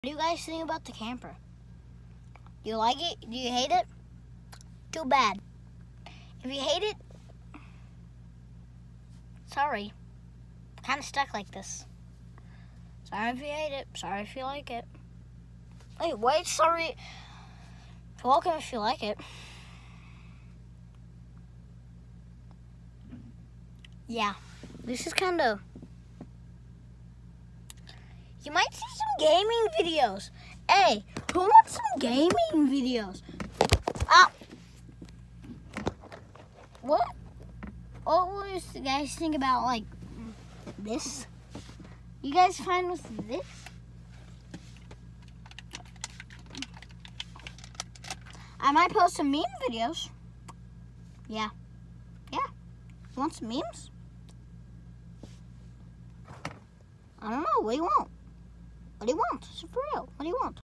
What do you guys think about the camper? Do you like it? Do you hate it? Too bad. If you hate it, sorry. Kind of stuck like this. Sorry if you hate it. Sorry if you like it. Wait, sorry. You're welcome if you like it. Yeah, this is kind of... You might see some gaming videos. Hey, who wants some gaming videos? What was you guys think about, like, this? You guys fine with this? I might post some meme videos. Yeah. You want some memes? I don't know. What do you want? What do you want? For real. What do you want?